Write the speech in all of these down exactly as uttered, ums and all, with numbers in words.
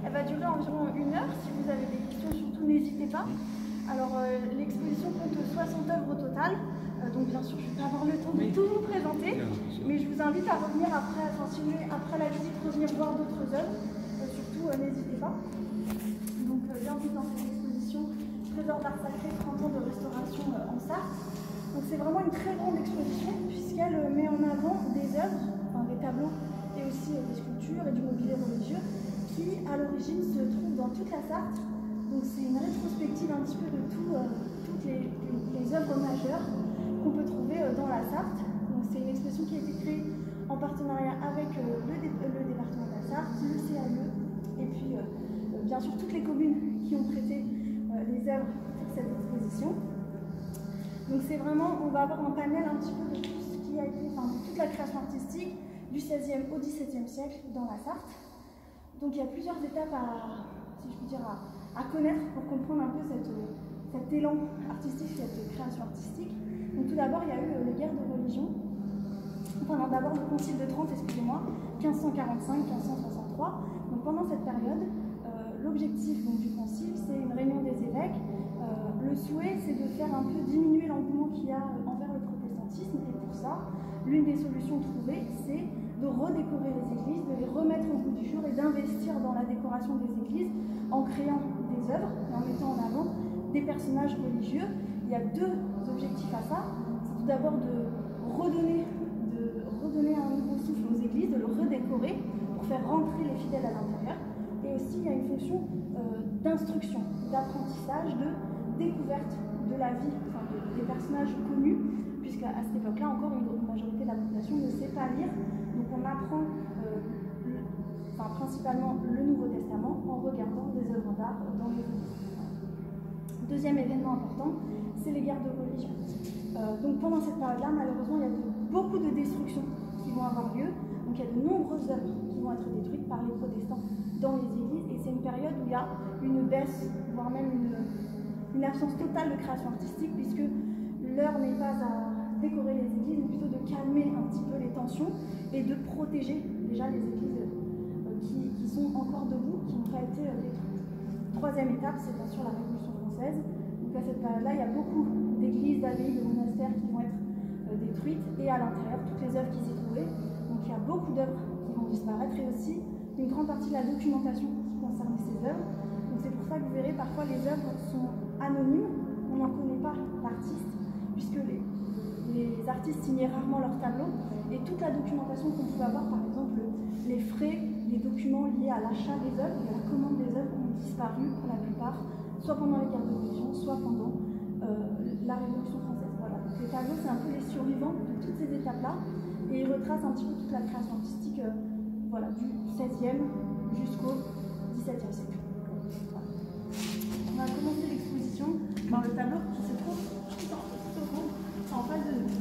Elle va durer environ une heure. Si vous avez des questions, surtout n'hésitez pas. Alors euh, l'exposition compte soixante œuvres au total. Euh, donc bien sûr, je ne vais pas avoir le temps de tout vous présenter. Mais je vous invite à revenir après, à continuer après la visite, revenir voir d'autres œuvres. Euh, surtout, euh, n'hésitez pas. Donc euh, bienvenue dans cette exposition Trésor d'art sacré, trente ans de restauration euh, en Sarthe. Donc c'est vraiment une très grande exposition puisqu'elle euh, met en avant des œuvres, enfin, des tableaux et aussi euh, des sculptures et du mobilier religieux qui à l'origine se trouvent dans toute la Sarthe. Donc c'est une rétrospective un petit peu de tout, euh, toutes les, les, les œuvres majeures qu'on peut trouver euh, dans la Sarthe. Donc c'est une exposition qui a été créée en partenariat avec euh, le, dé, le département de la Sarthe, le C A E et puis euh, euh, bien sûr toutes les communes qui ont prêté euh, les œuvres pour cette exposition. Donc c'est vraiment, on va avoir un panel un petit peu de tout ce qui a été, enfin de toute la création artistique du seizième au dix-septième siècle dans la Sarthe. Donc il y a plusieurs étapes à, si je puis dire, à, à connaître pour comprendre un peu cette, cet élan artistique, cette création artistique. Donc tout d'abord, il y a eu les guerres de religion. Enfin non, d'abord le Concile de Trente, excusez-moi, quinze cent quarante-cinq quinze cent soixante-trois. Donc pendant cette période, euh, l'objectif du Concile, c'est une réunion des évêques. Euh, le souhait, c'est de faire un peu diminuer l'engouement qu'il y a envers le protestantisme. Et pour ça, l'une des solutions trouvées, c'est de redécorer les églises, de les remettre au goût du jour et d'investir dans la décoration des églises en créant des œuvres et en mettant en avant des personnages religieux. Il y a deux objectifs à ça. C'est tout d'abord de redonner, de redonner un nouveau souffle aux églises, de le redécorer pour faire rentrer les fidèles à l'intérieur. Et aussi, il y a une fonction euh, d'instruction, d'apprentissage, de découverte de la vie, enfin, de, des personnages connus, puisqu'à cette époque-là, encore une majorité de la population ne sait pas lire. Donc on apprend euh, le, enfin, principalement le Nouveau Testament en regardant des œuvres d'art dans les églises. Deuxième événement important, c'est les guerres de religion. Euh, donc pendant cette période-là, malheureusement, il y a de, beaucoup de destructions qui vont avoir lieu. Donc il y a de nombreuses œuvres qui vont être détruites par les protestants dans les églises. Et c'est une période où il y a une baisse, voire même une, une absence totale de création artistique, puisque l'heure n'est pas à décorer les églises, mais plutôt de calmer un petit peu les tensions et de protéger déjà les églises euh, qui, qui sont encore debout, qui n'ont pas été euh, détruites. Troisième étape, c'est bien sûr la Révolution française. Donc à cette période-là, il y a beaucoup d'églises, d'abbayes, de monastères qui vont être euh, détruites et à l'intérieur, toutes les œuvres qui s'y trouvaient. Donc il y a beaucoup d'œuvres qui vont disparaître et aussi une grande partie de la documentation qui concerne ces œuvres. Donc c'est pour ça que vous verrez, parfois les œuvres sont anonymes, on n'en connaît pas l'artiste, puisque les Les artistes signaient rarement leurs tableaux et toute la documentation qu'on pouvait avoir, par exemple les frais, les documents liés à l'achat des œuvres et à la commande des œuvres ont disparu pour la plupart, soit pendant les guerres de religion, soit pendant euh, la Révolution française. Voilà. Donc les tableaux, c'est un peu les survivants de toutes ces étapes-là et ils retracent un petit peu toute la création artistique euh, voilà, du seizième jusqu'au dix-septième siècle. Voilà. On va commencer l'exposition par le tableau qui se trouve tout en en face de nous.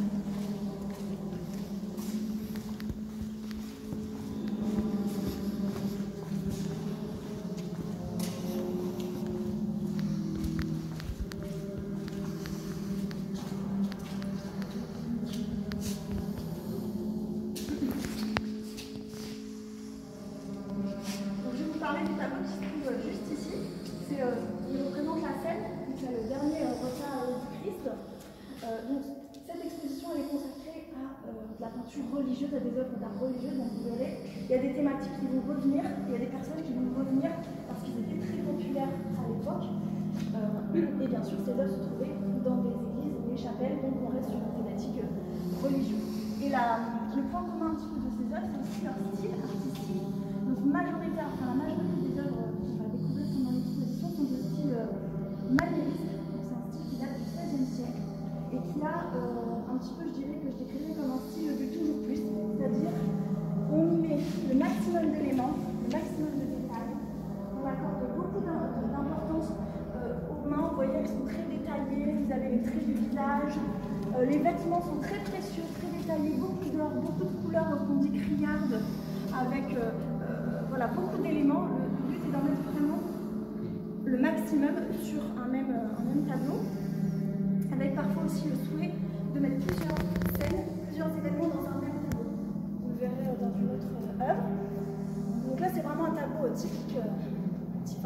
Donc, je vais vous parler du tableau qui se trouve juste ici. C'est, euh, il représente la scène, c'est le dernier euh, repas euh, du Christ. Euh, donc, cette exposition elle est consacrée à euh, la peinture religieuse, à des œuvres d'art religieux. Donc vous verrez, il y a des thématiques qui vont revenir, il y a des personnes qui vont revenir parce qu'ils étaient très populaires à l'époque. Euh, et bien sûr, ces œuvres se trouvaient dans des églises, des chapelles, donc on reste sur une thématique euh, religieuse. Et la, le point commun un petit peu de ces œuvres, c'est aussi leur style artistique. Donc majoritaire, enfin, la majorité des œuvres qu'on va découvrir pendant l'exposition sont de style euh, maniériste. C'est un style qui date du seizième siècle. Et qui a euh, un petit peu, je dirais que je décrirais comme un style du toujours plus, c'est-à-dire on y met le maximum d'éléments, le maximum de détails, on accorde beaucoup d'importance euh, aux mains, vous voyez elles sont très détaillées, vous avez les traits du visage, euh, les vêtements sont très précieux, très détaillés, beaucoup d'or, beaucoup de couleurs qu'on dit criardes, avec euh, euh, voilà, beaucoup d'éléments. Le, le but est d'en mettre vraiment le maximum sur un même, un même tableau, avec parfois aussi le souhait de mettre plusieurs scènes, plusieurs événements dans un même tableau. Vous le verrez dans une autre œuvre. Donc là, c'est vraiment un tableau typique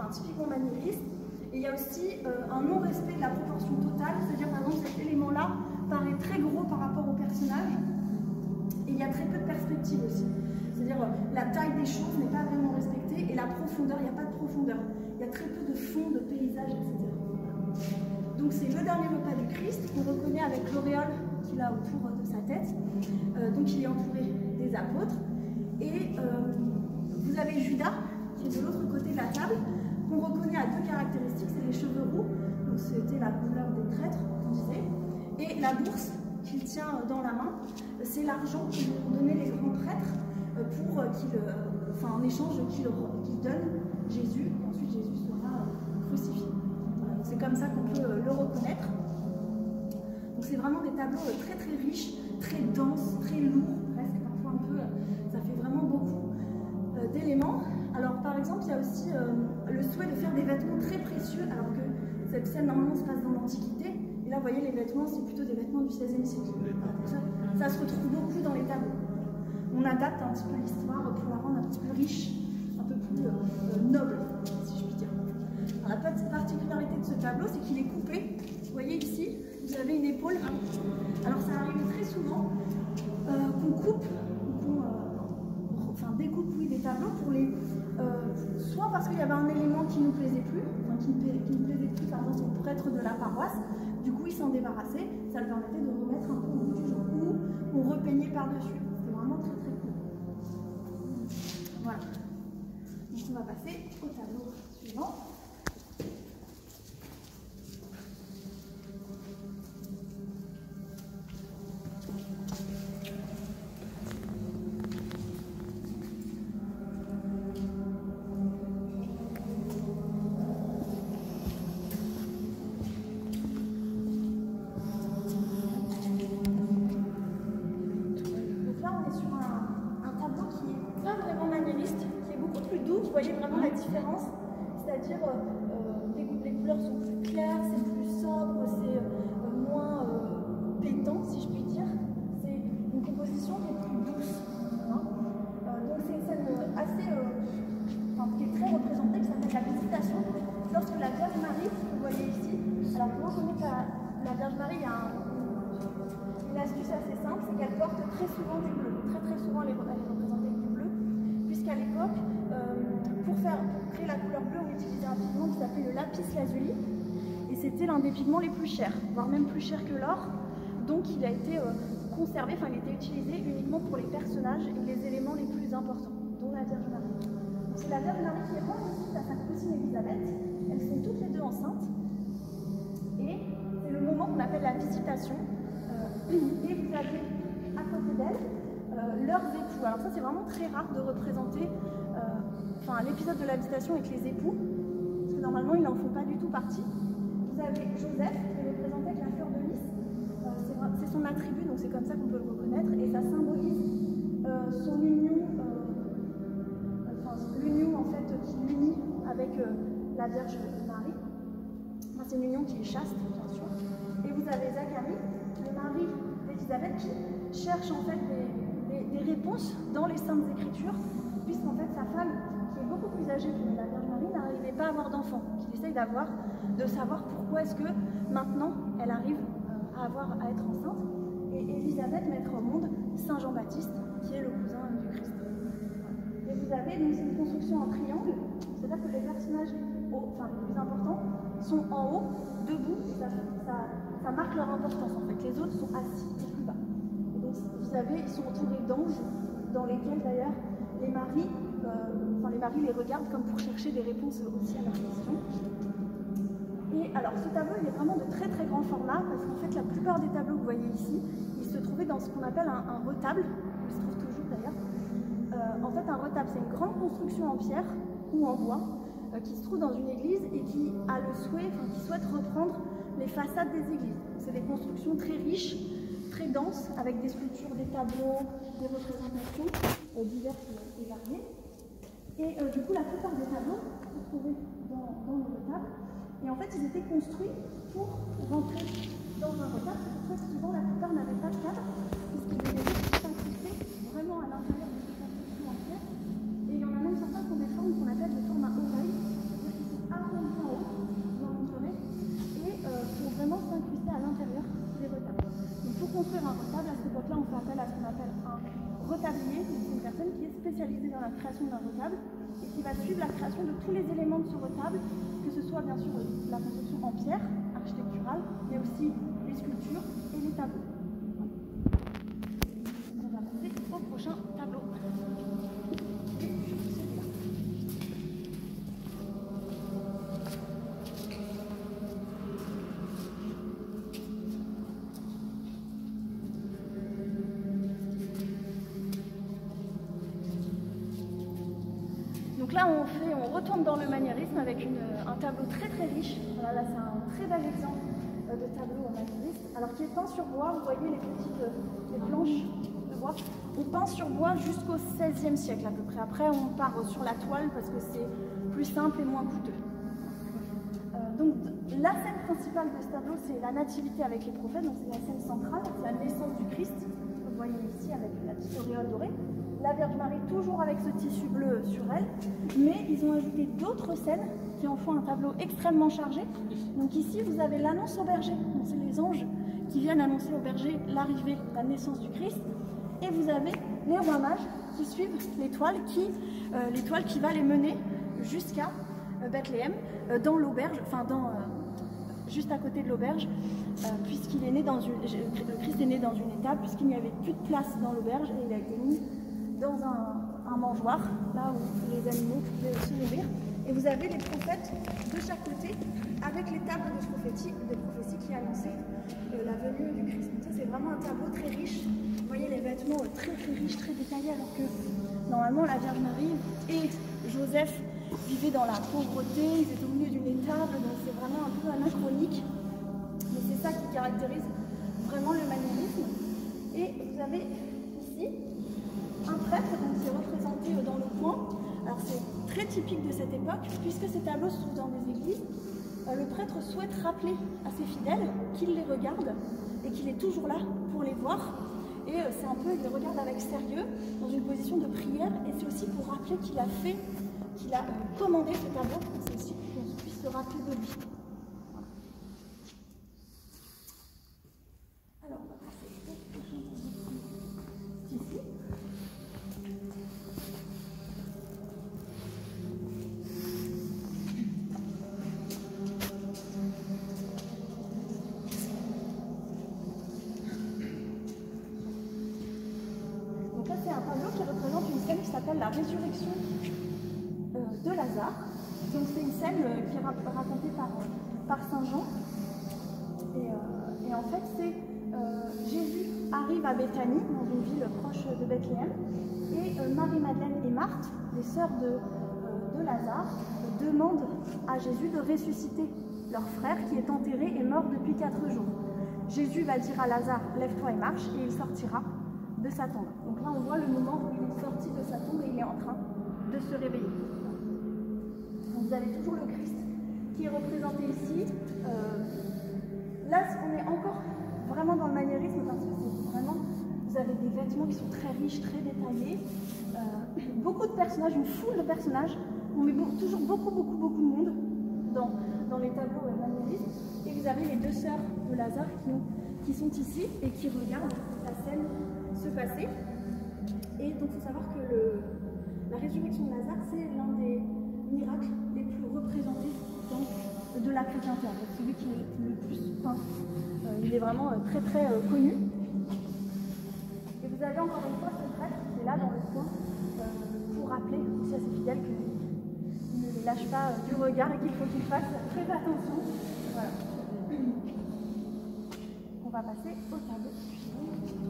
enfin, typiquement maniériste. Et il y a aussi euh, un non-respect de la proportion totale, c'est-à-dire par exemple cet élément-là paraît très gros par rapport au personnage, et il y a très peu de perspective aussi. C'est-à-dire euh, la taille des choses n'est pas vraiment respectée, et la profondeur, il n'y a pas de profondeur. Il y a très peu de fond, de paysage, et cetera. Donc c'est le dernier repas du Christ, qu'on reconnaît avec l'auréole qu'il a autour de sa tête. Euh, donc il est entouré des apôtres. Et euh, vous avez Judas, qui est de l'autre côté de la table, qu'on reconnaît à deux caractéristiques, c'est les cheveux roux, donc c'était la couleur des traîtres, on disait, et la bourse qu'il tient dans la main, c'est l'argent que lui ont donné les grands prêtres pour qu'il, enfin en échange qu'ils qu'ils donnent Jésus, et ensuite Jésus sera crucifié. Voilà, c'est comme ça qu'on peut le reconnaître. Donc c'est vraiment des tableaux très très riches, très denses, très lourds, presque parfois un peu, ça fait vraiment beaucoup euh, d'éléments. Alors par exemple, il y a aussi euh, le souhait de faire des vêtements très précieux, alors que cette scène normalement se passe dans l'Antiquité. Et là, vous voyez, les vêtements, c'est plutôt des vêtements du seizième siècle. Ça, ça se retrouve beaucoup dans les tableaux. On adapte un petit peu l'histoire pour la rendre un petit peu riche, un peu plus euh, noble, si je puis dire. Alors, la petite particularité de ce tableau, c'est qu'il est coupé. Vous voyez ici, vous avez une épaule. Alors ça arrive très souvent euh, qu'on coupe, qu'on euh, enfin, découpe oui, des tableaux pour les... Euh, soit parce qu'il y avait un élément qui ne nous plaisait plus, enfin, qui, ne, qui nous plaisait plus par exemple au prêtre de la paroisse, du coup il s'en débarrassait, ça lui permettait de remettre un peu au bout du jour, ou on repeignait par-dessus. C'était vraiment très très cool. Voilà. Donc on va passer au tableau suivant. Vous voyez vraiment la différence, c'est-à-dire euh, les, les couleurs sont plus claires, c'est plus sobre, c'est euh, moins euh, pétant si je puis dire. C'est une composition qui est plus douce. Hein. Euh, donc c'est une scène assez, euh, enfin, qui est très représentée, qui s'appelle la Visitation. Lorsque la Vierge Marie, vous voyez ici, alors pour reconnaître la, la Vierge Marie, il y a un, une astuce assez simple, c'est qu'elle porte très souvent du bleu. Très très souvent elle est, elle est représentée avec du bleu, puisqu'à l'époque, euh, pour faire pour créer la couleur bleue, on utilisait un pigment qui s'appelait le lapis lazuli, et c'était l'un des pigments les plus chers, voire même plus cher que l'or. Donc il a été euh, conservé, enfin il a été utilisé uniquement pour les personnages et les éléments les plus importants, dont la Vierge Marie. C'est la Vierge Marie qui rend visite à sa cousine Élisabeth. Elles sont toutes les deux enceintes, et c'est le moment qu'on appelle la visitation. Euh, et vous avez à côté d'elles euh, leurs époux. Alors ça c'est vraiment très rare de représenter euh, enfin, l'épisode de la visitation avec les époux, parce que normalement ils n'en font pas du tout partie. Vous avez Joseph qui est représenté avec la fleur de lys, euh, c'est son attribut, donc c'est comme ça qu'on peut le reconnaître, et ça symbolise euh, son union, euh, enfin l'union en fait qui l'unit avec euh, la Vierge Marie. Enfin, c'est une union qui est chaste, bien sûr. Et vous avez Zacharie, le mari d'Élisabeth, qui cherche en fait des, des, des réponses dans les Saintes Écritures, puisqu'en fait sa femme, qui est beaucoup plus âgée que la Vierge Marie, n'arrivait pas à avoir d'enfant, qu'il essaye d'avoir, de savoir pourquoi est-ce que maintenant elle arrive à, avoir, à être enceinte, et Élisabeth mettre au monde Saint Jean-Baptiste, qui est le cousin du Christ. Et vous avez donc une construction en triangle, c'est-à-dire que les personnages, enfin les plus importants, sont en haut, debout, et ça, ça, ça marque leur importance en fait. Les autres sont assis et plus bas. Et donc vous savez, ils sont entourés d'anges, dans lesquels d'ailleurs les maris, euh, enfin les maris les regardent comme pour chercher des réponses aussi à leurs questions. Et alors ce tableau il est vraiment de très très grand format, parce qu'en fait la plupart des tableaux que vous voyez ici, ils se trouvaient dans ce qu'on appelle un, un retable, il se trouve toujours d'ailleurs. Euh, en fait un retable c'est une grande construction en pierre ou en bois, euh, qui se trouve dans une église et qui a le souhait, enfin qui souhaite reprendre les façades des églises. C'est des constructions très riches, très denses, avec des sculptures, des tableaux, des représentations euh, diverses et variées. Et euh, du coup, la plupart des tableaux se trouvaient dans, dans le retable. Et en fait, ils étaient construits pour rentrer dans un retable. C'est pour ça que souvent, la plupart n'avaient pas de cadre, puisqu'ils étaient s'incruster vraiment à l'intérieur de ces constructions entières. Et il y en a même certains qui ont des formes qu'on appelle des formes à oreilles, c'est-à-dire qu'ils sont retablier, c'est une personne qui est spécialisée dans la création d'un retable et qui va suivre la création de tous les éléments de ce retable, que ce soit bien sûr la construction en pierre architecturale, mais aussi les sculptures et les tableaux. On va passer au prochain tableau. Donc là, on, fait, on retourne dans le maniérisme avec une, un tableau très très riche. Voilà, là, c'est un très bel exemple de tableau maniériste. Alors, qui est peint sur bois, vous voyez les petites les planches de bois. On peint sur bois jusqu'au seizième siècle à peu près. Après, on part sur la toile parce que c'est plus simple et moins coûteux. Euh, donc, la scène principale de ce tableau, c'est la nativité avec les prophètes. Donc, c'est la scène centrale, c'est la naissance du Christ. Vous voyez ici avec la petite auréole dorée. La Vierge Marie toujours avec ce tissu bleu sur elle, mais ils ont ajouté d'autres scènes qui en font un tableau extrêmement chargé. Donc ici, vous avez l'annonce au berger. C'est les anges qui viennent annoncer au berger l'arrivée, la naissance du Christ. Et vous avez les rois mages qui suivent l'étoile qui, euh, l'étoile qui va les mener jusqu'à euh, Bethléem, euh, dans l'auberge, enfin dans... Euh, juste à côté de l'auberge, euh, puisqu'il est né dans une, le Christ est né dans une étable, puisqu'il n'y avait plus de place dans l'auberge et il a été mis dans un, un mangeoir, là où les animaux pouvaient aussi nourrir. Et vous avez les prophètes de chaque côté, avec les tables de prophétie, de prophétie qui annonçaient euh, la venue du Christ. Donc ça, c'est vraiment un tableau très riche. Vous voyez les vêtements très très riches, très détaillés, alors que normalement la Vierge Marie et Joseph vivaient dans la pauvreté, ils étaient au milieu d'une étable, donc c'est vraiment un peu anachronique. Mais c'est ça qui caractérise vraiment le maniérisme. Et vous avez ici un prêtre, donc c'est représenté dans le coin. Alors c'est très typique de cette époque, puisque ces tableaux se trouvent dans des églises. Euh, le prêtre souhaite rappeler à ses fidèles qu'il les regarde et qu'il est toujours là pour les voir. Et euh, c'est un peu, il les regarde avec sérieux, dans une position de prière. Et c'est aussi pour rappeler qu'il a fait, qu'il a euh, commandé ce tableau. C'est aussi pour qu'on puisse se rappeler de lui. Voilà. Alors on va passer au prochain tableau. Ici. Qui s'appelle la résurrection euh, de Lazare. Donc c'est une scène euh, qui est racontée par, par Saint Jean. Et, euh, et en fait, c'est euh, Jésus arrive à Béthanie, dans une ville proche de Bethléem, et euh, Marie-Madeleine et Marthe, les sœurs de, euh, de Lazare, euh, demandent à Jésus de ressusciter leur frère qui est enterré et mort depuis quatre jours. Jésus va dire à Lazare, lève-toi et marche, et il sortira de sa tombe. Donc là, on voit le moment où il est sorti de sa tombe et il est en train de se réveiller. Donc vous avez toujours le Christ qui est représenté ici. Euh, là, on est encore vraiment dans le maniérisme parce que c'est vraiment, vous avez des vêtements qui sont très riches, très détaillés. Euh, beaucoup de personnages, une foule de personnages. On met beaucoup, toujours beaucoup, beaucoup, beaucoup de monde dans, dans les tableaux maniéristes. Et vous avez les deux sœurs de Lazare qui, ont, qui sont ici et qui regardent la scène se passer. Et donc il faut savoir que le, la résurrection de Lazare, c'est l'un des miracles les plus représentés dans, de la chrétienté. C'est celui qui est le plus peint. Euh, il est vraiment euh, très très euh, connu. Et vous avez encore une fois ce prêtre qui est là dans le coin euh, pour rappeler aussi à ses fidèles qu'il ne les lâche pas euh, du regard et qu'il faut qu'ils fassent très attention. Voilà. On va passer au tableau suivant.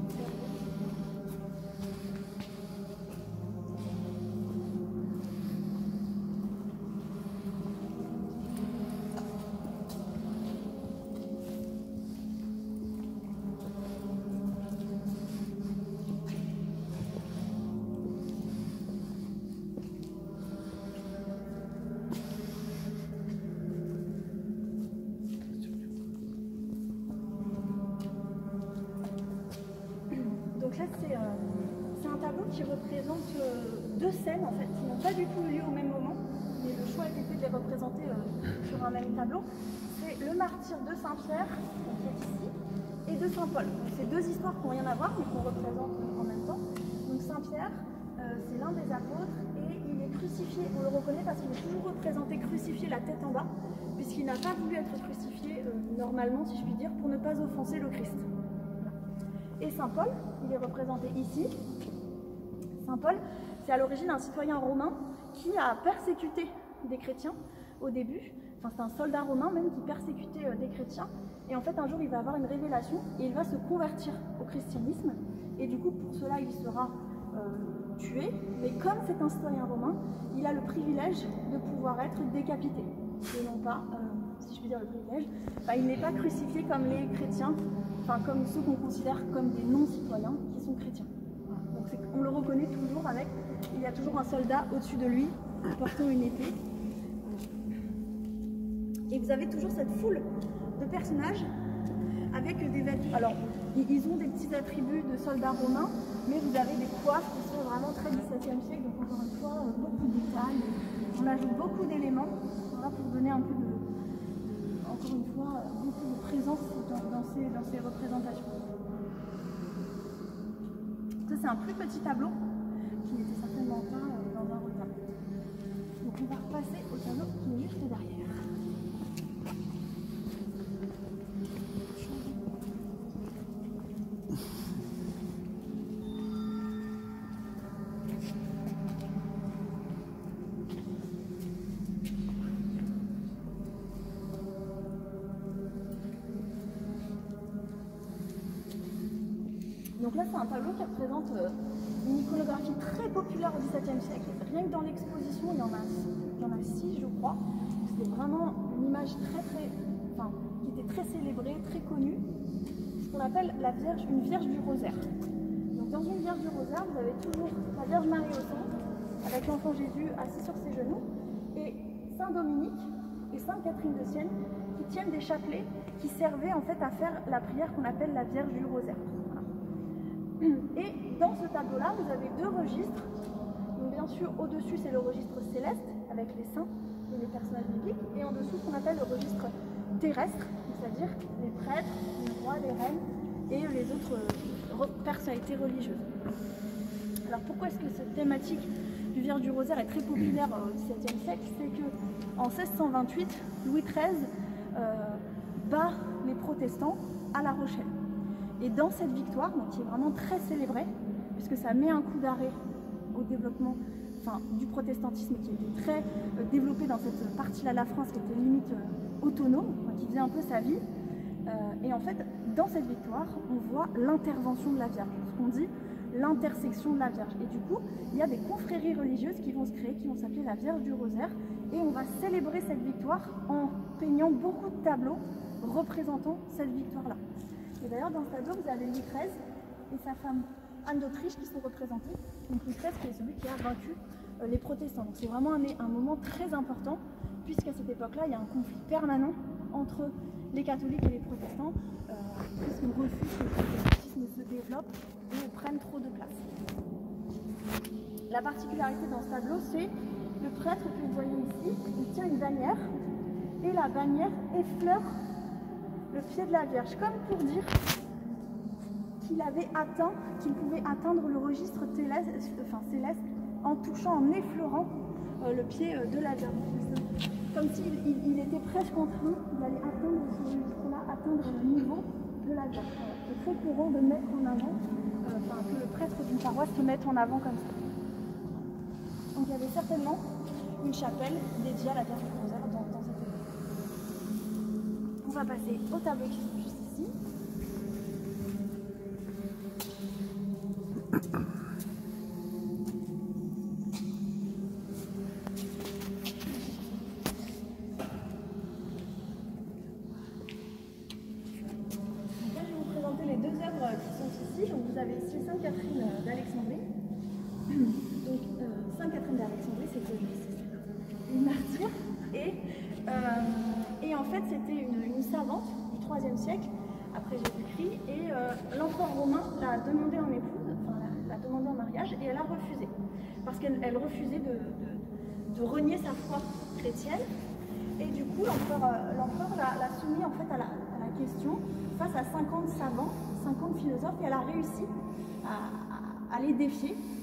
Qui représente euh, deux scènes en fait, qui n'ont pas du tout eu lieu au même moment, mais le choix a été fait de les représenter euh, sur un même tableau. C'est le martyre de Saint-Pierre, qui est ici, et de Saint-Paul. C'est deux histoires qui n'ont rien à voir, mais qu'on représente en même temps. Donc Saint c'est l'un des apôtres et il est crucifié. On le reconnaît parce qu'il est toujours représenté crucifié la tête en bas, puisqu'il n'a pas voulu être crucifié euh, normalement, si je puis dire, pour ne pas offenser le Christ. Et Saint Paul, il est représenté ici. Saint Paul, c'est à l'origine un citoyen romain qui a persécuté des chrétiens au début. Enfin, c'est un soldat romain même qui persécutait euh, des chrétiens. Et en fait, un jour, il va avoir une révélation et il va se convertir au christianisme. Et du coup, pour cela, il sera euh, tué. Mais comme c'est un citoyen romain, il a le privilège de pouvoir être décapité. Et non pas, euh, si je puis dire le privilège, bah, il n'est pas crucifié comme les chrétiens, enfin comme ceux qu'on considère comme des non-citoyens qui sont chrétiens. Donc on le reconnaît toujours avec, il y a toujours un soldat au-dessus de lui, portant une épée. Et vous avez toujours cette foule de personnages avec des vêtements. Alors, ils ont des petits attributs de soldats romains, mais vous avez des coiffes qui sont vraiment très dix-septième siècle, donc encore une fois, beaucoup de détails. On ajoute beaucoup d'éléments voilà, pour donner un peu de, de, encore une fois, beaucoup de présence dans, dans, ces, dans ces représentations. Ça, c'est un plus petit tableau qui n'était certainement pas euh, dans un retard. Donc, on va repasser au tableau qui est juste derrière. Donc là, c'est un tableau qui représente euh, une iconographie très populaire au dix-septième siècle. Rien que dans l'exposition, il y en a, il y en a six, je crois. C'était vraiment une image très, très, enfin, qui était très célébrée, très connue. Ce qu'on appelle la Vierge, une Vierge du Rosaire. Donc dans une Vierge du Rosaire, vous avez toujours la Vierge Marie au centre, avec l'enfant Jésus assis sur ses genoux, et Saint Dominique et Sainte Catherine de Sienne qui tiennent des chapelets qui servaient en fait à faire la prière qu'on appelle la Vierge du Rosaire. Et dans ce tableau-là, vous avez deux registres. Donc bien sûr, au-dessus, c'est le registre céleste, avec les saints et les personnages bibliques. Et en dessous, ce qu'on appelle le registre terrestre, c'est-à-dire les prêtres, les rois, les reines et les autres euh, personnalités religieuses. Alors pourquoi est-ce que cette thématique du Vierge du Rosaire est très populaire au dix-septième siècle? C'est qu'en seize cent vingt-huit, Louis treize euh, bat les protestants à La Rochelle. Et dans cette victoire, donc, qui est vraiment très célébrée, puisque ça met un coup d'arrêt au développement enfin, du protestantisme qui était très euh, développé dans cette partie-là de la France, qui était limite euh, autonome, enfin, qui faisait un peu sa vie. Euh, et en fait, dans cette victoire, on voit l'intervention de la Vierge, ce qu'on dit l'intersection de la Vierge. Et du coup, il y a des confréries religieuses qui vont se créer, qui vont s'appeler la Vierge du Rosaire, et on va célébrer cette victoire en peignant beaucoup de tableaux représentant cette victoire-là. Et d'ailleurs, dans ce tableau, vous avez Louis treize et sa femme Anne d'Autriche qui sont représentés. Donc Louis treize qui est celui qui a vaincu euh, les protestants. Donc c'est vraiment un, un moment très important, puisqu'à cette époque-là, il y a un conflit permanent entre les catholiques et les protestants, euh, puisqu'ils refusent que le protestantisme se développe et prenne trop de place. La particularité dans ce tableau, c'est le prêtre que vous voyez ici, il tient une bannière, et la bannière effleure le pied de la Vierge, comme pour dire qu'il avait atteint, qu'il pouvait atteindre le registre céleste, enfin, céleste en touchant, en effleurant euh, le pied euh, de la Vierge. Comme s'il il, il était presque en train d'aller atteindre ce registre-là, atteindre le niveau de la Vierge. C'est très courant de mettre en avant, euh, enfin, que le prêtre d'une paroisse se mette en avant comme ça. Donc il y avait certainement une chapelle dédiée à la Vierge du Rosaire dans, dans cette époque. On va passer au tableau qui est juste ici. Donc là, je vais vous présenter les deux œuvres qui sont ici. Donc vous avez ici Sainte Catherine d'Alexandrie. Donc euh, Sainte Catherine d'Alexandrie, c'était une martyre et Euh, et en fait, c'était une, une savante du troisième siècle, après Jésus-Christ, et euh, l'empereur romain l'a demandé en épouse, enfin l'a demandé en mariage, et elle a refusé, parce qu'elle elle refusait de, de, de renier sa foi chrétienne, et du coup, l'empereur euh, l'a soumis en fait à la, à la question face à cinquante savants, cinquante philosophes, et elle a réussi à, à, à les défier,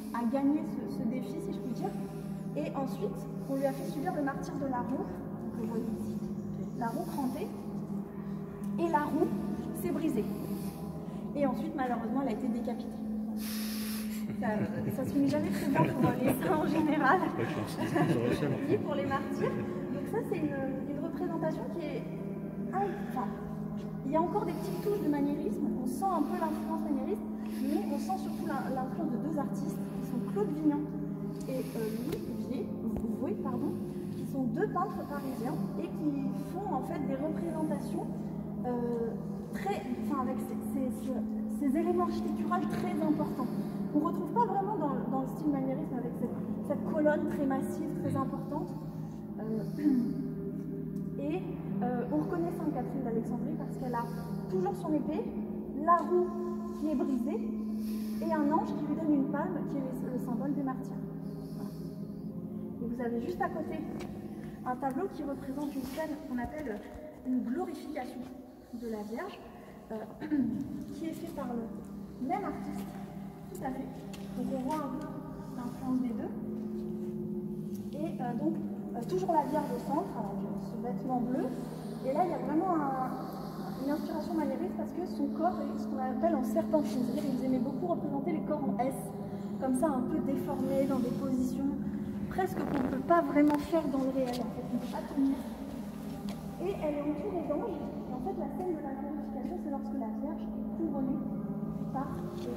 a gagné ce, ce défi, si je puis dire. Et ensuite, on lui a fait subir le martyre de la roue, que vous voyez ici, la roue crantée, et la roue s'est brisée. Et ensuite, malheureusement, elle a été décapitée. Ça ne se finit jamais très bien pour les saints en général, ni pour les martyrs. Donc ça, c'est une, une représentation qui est... Enfin, il y a encore des petites touches de maniérisme, on sent un peu l'influence maniériste, mais on sent surtout l'influence de deux artistes, qui sont Claude Vignan et euh, Louis Vier, Voué, pardon, qui sont deux peintres parisiens et qui font en fait des représentations euh, très, enfin, avec ces, ces, ces éléments architecturaux très importants. On ne retrouve pas vraiment dans, dans le style maniériste avec cette, cette colonne très massive, très importante. Euh, et euh, on reconnaît Sainte Catherine d'Alexandrie parce qu'elle a toujours son épée, la roue qui est brisée et un ange qui lui donne une palme qui est le, le symbole des martyrs. Voilà. Et vous avez juste à côté un tableau qui représente une scène qu'on appelle une glorification de la Vierge, euh, qui est fait par le même artiste. Tout à fait. Donc on voit un peu l'influence des deux. Et euh, donc, euh, toujours la Vierge au centre, avec ce vêtement bleu. Et là, il y a vraiment un, une inspiration maniériste parce que son corps est ce qu'on appelle en serpentine. C'est-à-dire qu'ils aimaient beaucoup représenter les corps en S, comme ça, un peu déformés, dans des positions presque qu'on ne peut pas vraiment faire dans le réel. En fait, on ne peut pas tenir. Et elle est entourée d'anges. Et en fait, la scène de la glorification, c'est lorsque la Vierge est couronnée par les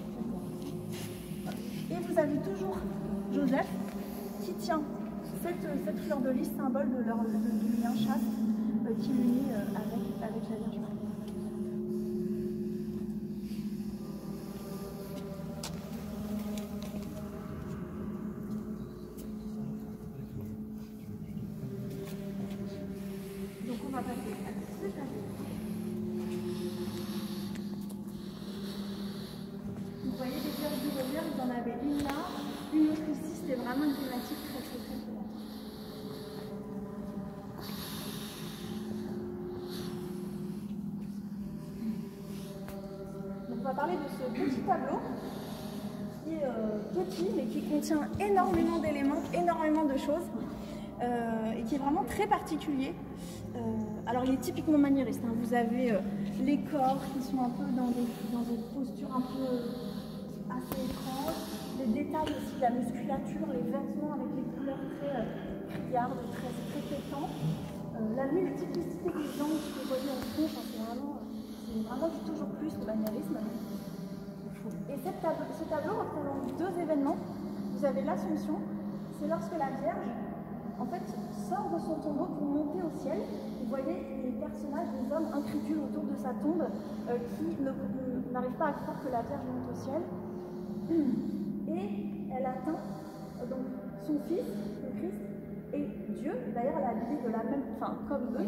Et vous avez toujours Joseph qui tient cette, cette fleur de lys, symbole de leur de, de lien chaste euh, qui l'unit euh, avec, avec la Vierge Marie. Donc on va passer à ce tableau. Vous voyez les Vierges du Rosaire, vous en avez une là, une autre ici, c'était vraiment une thématique très très très très Donc on va parler de ce petit tableau qui est euh, petit mais qui contient énormément d'éléments, énormément de choses euh, et qui est vraiment très particulier. Euh, alors il est typiquement maniériste, hein. Vous avez euh, les corps qui sont un peu dans des, dans des postures un peu euh, assez étranges, les détails aussi de la musculature, les vêtements avec les couleurs très euh, criardes, très, très pétantes, euh, la multiplicité des anges que vous voyez en fond, enfin, c'est vraiment, euh, vraiment du toujours plus le maniérisme. Et cette tab ce tableau représente deux événements. Vous avez l'Assomption, c'est lorsque la Vierge en fait, sort de son tombeau pour monter au ciel. Vous voyez les personnages, les hommes incrédules autour de sa tombe euh, qui n'arrivent pas à croire que la Vierge monte au ciel. Et elle atteint euh, donc son fils, le Christ, et Dieu. D'ailleurs, elle a habillé de la même, enfin, comme eux.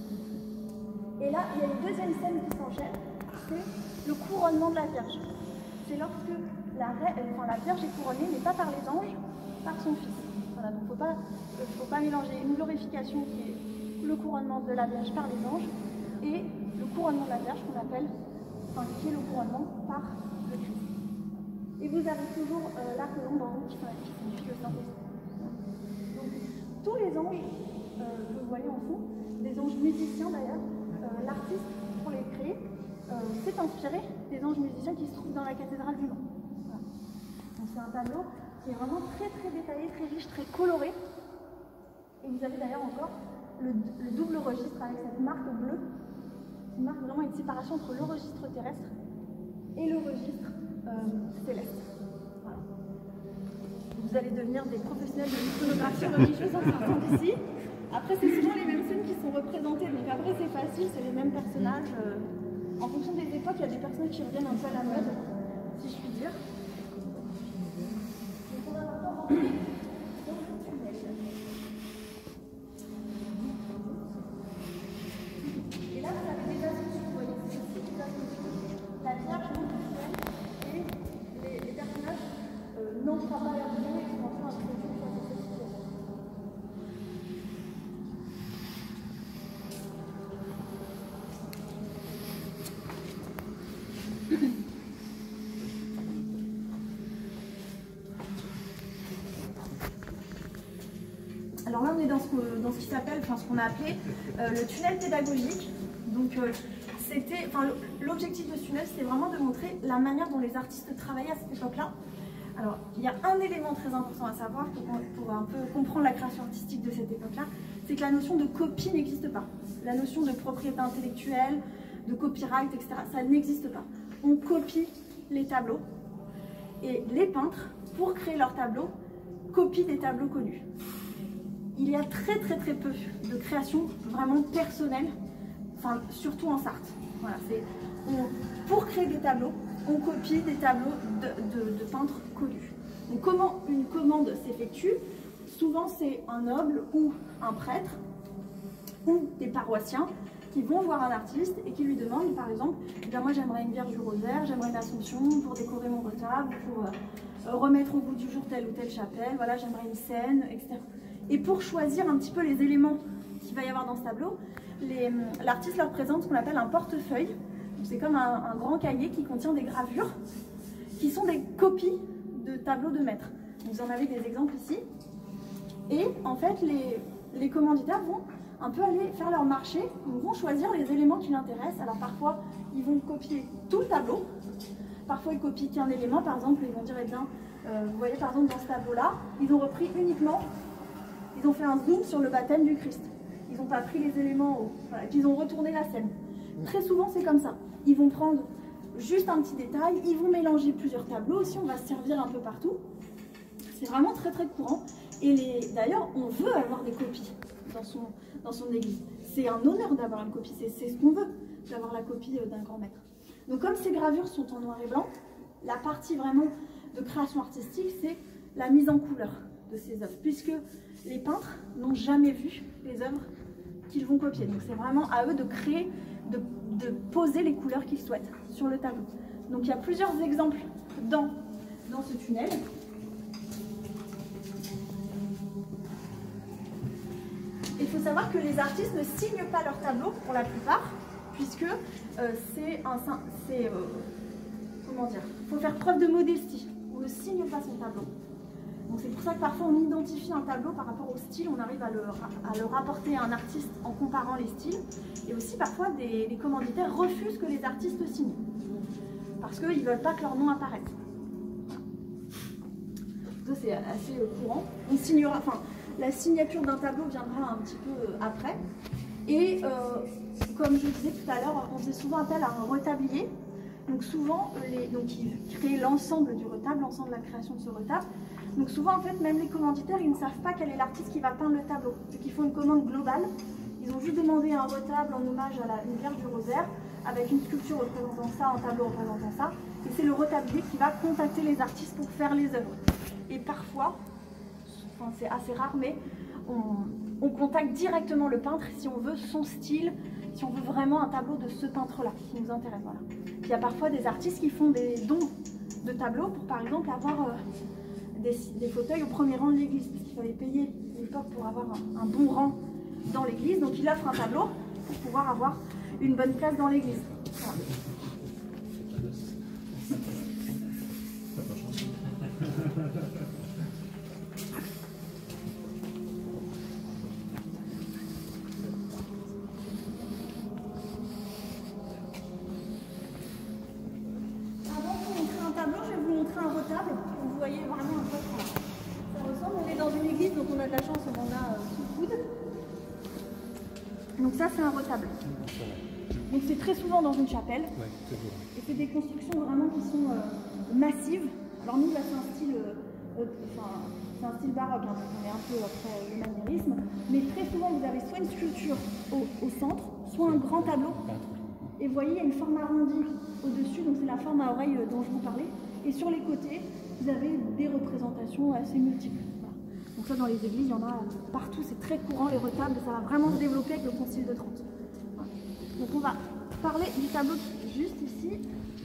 Et là, il y a une deuxième scène qui s'enchaîne, c'est le couronnement de la Vierge. C'est lorsque la, enfin, la Vierge est couronnée, mais pas par les anges, par son fils. Voilà, donc il ne faut pas, faut pas mélanger une glorification qui est le couronnement de la Vierge par les anges et le couronnement de la Vierge qu'on appelle, enfin qui est le couronnement par le Christ. Et vous avez toujours euh, l'arc de l'ombre en haut qui signifie le Saint-Esprit. Donc tous les anges euh, que vous voyez en fond, des anges musiciens d'ailleurs, euh, l'artiste pour les créer euh, s'est inspiré des anges musiciens qui se trouvent dans la cathédrale du Mans. Voilà. Donc c'est un tableau qui est vraiment très très détaillé, très riche, très coloré. Et vous avez d'ailleurs encore le, le double registre avec cette marque bleue, qui marque vraiment une séparation entre le registre terrestre et le registre euh, céleste. Voilà. Vous allez devenir des professionnels de l'iconographie religieuse en sortant d'ici. Après, c'est souvent les mêmes scènes qui sont représentées, donc après c'est facile, c'est les mêmes personnages. Euh, en fonction des époques, il y a des personnages qui reviennent un peu à la mode, si je puis dire. Et là, vous avez des ascensions, vous voyez, c'est aussi des ascensions. La Vierge monte au ciel et les, les personnages euh, n'entrent pas à leur Dieu et sont en train de se faire cette situation. Alors là, on est dans ce, que, dans ce qui s'appelle, enfin ce qu'on a appelé euh, le tunnel pédagogique. Donc, euh, c'était, enfin, l'objectif de ce tunnel, c'était vraiment de montrer la manière dont les artistes travaillaient à cette époque-là. Alors, il y a un élément très important à savoir pour, pour un peu comprendre la création artistique de cette époque-là, c'est que la notion de copie n'existe pas. La notion de propriété intellectuelle, de copyright, et cetera, ça n'existe pas. On copie les tableaux et les peintres, pour créer leurs tableaux, copient des tableaux connus. Il y a très très très peu de créations vraiment personnelles, enfin, surtout en Sarthe. Voilà, on, pour créer des tableaux, on copie des tableaux de, de, de peintres connus. Donc comment une commande s'effectue? Souvent c'est un noble ou un prêtre ou des paroissiens qui vont voir un artiste et qui lui demandent par exemple, eh bien, moi j'aimerais une Vierge du Rosaire, j'aimerais une Assomption pour décorer mon retable, pour euh, remettre au goût du jour telle ou telle chapelle, voilà, j'aimerais une scène, et cetera. Et pour choisir un petit peu les éléments qu'il va y avoir dans ce tableau, l'artiste leur présente ce qu'on appelle un portefeuille. C'est comme un, un grand cahier qui contient des gravures qui sont des copies de tableaux de maîtres. Vous en avez des exemples ici. Et en fait, les, les commanditaires vont un peu aller faire leur marché, ils vont choisir les éléments qui l'intéressent. Alors parfois, ils vont copier tout le tableau. Parfois, ils copient qu'un élément. Par exemple, ils vont dire, eh bien, euh, vous voyez, par exemple, dans ce tableau-là, ils ont repris uniquement, ils ont fait un zoom sur le baptême du Christ. Ils n'ont pas pris les éléments, voilà, qu'ils ont retourné la scène. Très souvent, c'est comme ça. Ils vont prendre juste un petit détail, ils vont mélanger plusieurs tableaux aussi, on va se servir un peu partout. C'est vraiment très très courant. Et d'ailleurs, on veut avoir des copies dans son, dans son église. C'est un honneur d'avoir une copie, c'est ce qu'on veut, d'avoir la copie d'un grand maître. Donc comme ces gravures sont en noir et blanc, la partie vraiment de création artistique, c'est la mise en couleur de ces œuvres, puisque les peintres n'ont jamais vu les œuvres qu'ils vont copier. Donc c'est vraiment à eux de créer, de, de poser les couleurs qu'ils souhaitent sur le tableau. Donc il y a plusieurs exemples dans, dans ce tunnel. Il faut savoir que les artistes ne signent pas leurs tableaux pour la plupart, puisque euh, c'est un... c'est euh, comment dire, il faut faire preuve de modestie. On ne signe pas son tableau. Donc c'est pour ça que parfois on identifie un tableau par rapport au style, on arrive à le, à le rapporter à un artiste en comparant les styles. Et aussi parfois des, les commanditaires refusent que les artistes signent, parce qu'ils ne veulent pas que leur nom apparaisse. Ça c'est assez courant. On signera, enfin, la signature d'un tableau viendra un petit peu après. Et euh, comme je disais tout à l'heure, on faisait souvent appel à un retablier. Donc souvent, les, donc ils créent l'ensemble du retable, l'ensemble de la création de ce retable. Donc souvent, en fait, même les commanditaires, ils ne savent pas quel est l'artiste qui va peindre le tableau. Donc ils font une commande globale. Ils ont juste demandé un retable en hommage à la une Vierge du Rosaire, avec une sculpture représentant ça, un tableau représentant ça. Et c'est le retablier qui va contacter les artistes pour faire les œuvres. Et parfois, enfin, c'est assez rare, mais on, on contacte directement le peintre si on veut son style, si on veut vraiment un tableau de ce peintre-là qui nous intéresse. Voilà. Il y a parfois des artistes qui font des dons de tableaux pour, par exemple, avoir euh, des, des fauteuils au premier rang de l'église, parce qu'il fallait payer à l'époque pour avoir un, un bon rang dans l'église. Donc il offre un tableau pour pouvoir avoir une bonne place dans l'église. Voilà. Un retable, vous voyez vraiment un peu ça, ça ressemble. On est dans une église, donc on a de la chance, on en a euh, sous le coude. Donc ça c'est un retable. Donc c'est très souvent dans une chapelle. Ouais, et c'est des constructions vraiment qui sont euh, massives. Alors nous là c'est un style, euh, euh, enfin, c'est un style baroque, hein, donc on est un peu après le maniérisme. Mais très souvent vous avez soit une sculpture au, au centre, soit un grand tableau. Et vous voyez il y a une forme arrondie au-dessus, donc c'est la forme à oreille dont je vous parlais. Et sur les côtés, vous avez des représentations assez multiples. Voilà. Donc ça, dans les églises, il y en a partout. C'est très courant, les retables. Ça va vraiment se développer avec le Concile de Trente. Voilà. Donc on va parler du tableau qui est juste ici.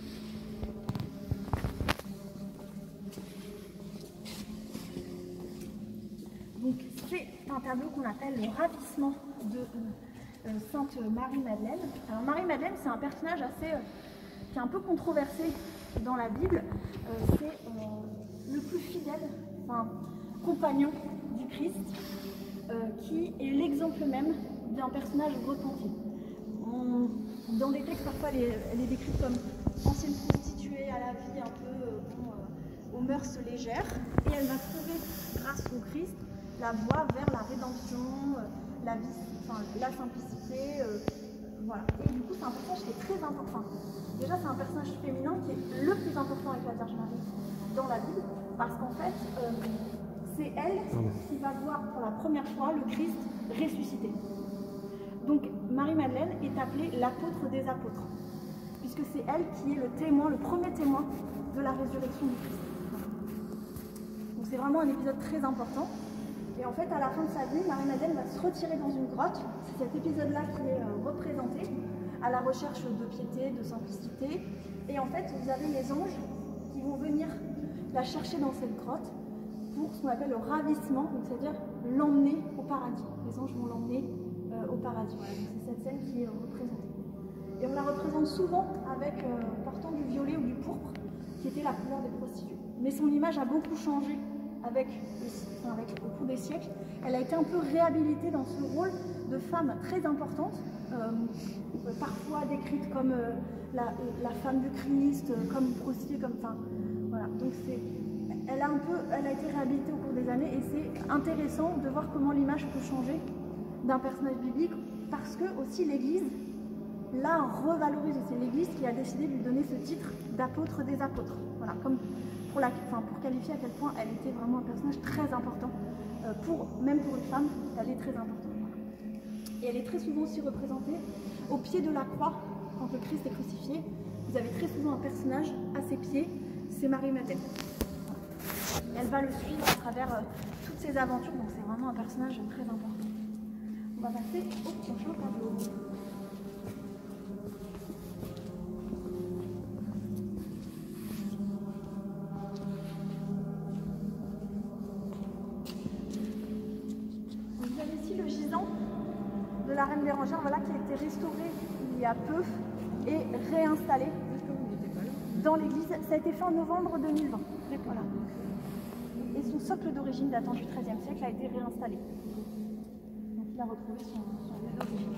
Donc c'est un tableau qu'on appelle le ravissement de euh, Sainte Marie-Madeleine. Alors Marie-Madeleine, c'est un personnage assez... Euh, qui est un peu controversé dans la Bible, euh, c'est euh, le plus fidèle, enfin, compagnon du Christ. euh, qui est l'exemple même d'un personnage repenti. On, dans des textes, parfois, elle est, elle est décrite comme ancienne prostituée à la vie un peu euh, bon, euh, aux mœurs légères, et elle va trouver, grâce au Christ, la voie vers la rédemption, euh, la, vie, enfin, la simplicité. Euh, voilà. Et du coup, c'est un personnage qui est très important. Déjà, c'est un personnage féminin qui est le plus important avec la Vierge Marie dans la Bible, parce qu'en fait, euh, c'est elle qui va voir pour la première fois le Christ ressuscité. Donc, Marie-Madeleine est appelée l'apôtre des apôtres, puisque c'est elle qui est le témoin, le premier témoin de la résurrection du Christ. Donc, c'est vraiment un épisode très important. Et en fait, à la fin de sa vie, Marie-Madeleine va se retirer dans une grotte. C'est cet épisode-là qui est euh, représenté, à la recherche de piété, de simplicité. Et en fait, vous avez les anges qui vont venir la chercher dans cette grotte pour ce qu'on appelle le ravissement, c'est-à-dire l'emmener au paradis. Les anges vont l'emmener euh, au paradis. Voilà, c'est cette scène qui est euh, représentée. Et on la représente souvent avec euh, portant du violet ou du pourpre, qui était la couleur des prostituées. Mais son image a beaucoup changé avec, enfin, avec au cours des siècles. Elle a été un peu réhabilitée dans ce rôle de femme très importante, euh, parfois décrite comme euh, la, la femme du Christ, euh, comme prostituée, comme enfin, voilà. Donc c'est, elle a un peu, elle a été réhabilitée au cours des années, et c'est intéressant de voir comment l'image peut changer d'un personnage biblique, parce que aussi l'Église l'a revalorisé. C'est l'Église qui a décidé de lui donner ce titre d'apôtre des apôtres. Voilà, comme pour, la, enfin, pour qualifier à quel point elle était vraiment un personnage très important, euh, pour, même pour une femme, elle est très importante. Et elle est très souvent aussi représentée au pied de la croix, quand le Christ est crucifié. Vous avez très souvent un personnage à ses pieds, c'est Marie-Madeleine. Elle va le suivre à travers euh, toutes ses aventures, donc c'est vraiment un personnage très important. On va passer au prochain tableau. Vous avez ici le gisant de la Reine Bérengère, voilà, qui a été restauré il y a peu et réinstallé dans l'église. Ça a été fait en novembre deux mille vingt. Voilà. Et son socle d'origine datant du treizième siècle a été réinstallé. Donc il a retrouvé son, son lieu d'origine.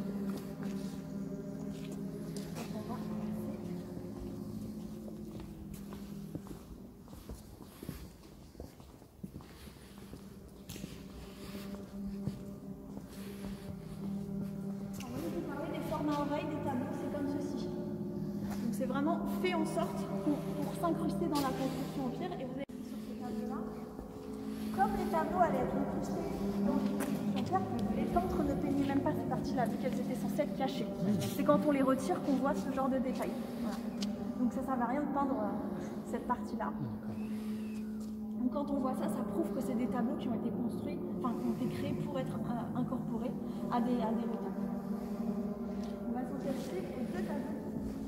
Des tableaux, c'est comme ceci. Donc c'est vraiment fait en sorte pour, pour s'incruster dans la construction empire. Et vous avez vu sur ce tableau-là, comme les tableaux allaient être incrustés dans la construction empire, les peintres ne peignaient même pas ces parties-là, vu qu'elles étaient censées être cachées. C'est quand on les retire qu'on voit ce genre de détails. Voilà. Donc ça ne servait à rien de peindre euh, cette partie-là. Donc quand on voit ça, ça prouve que c'est des tableaux qui ont été construits, enfin qui ont été créés pour être euh, incorporés à des, à des retabs. On va s'intéresser aux deux tableaux.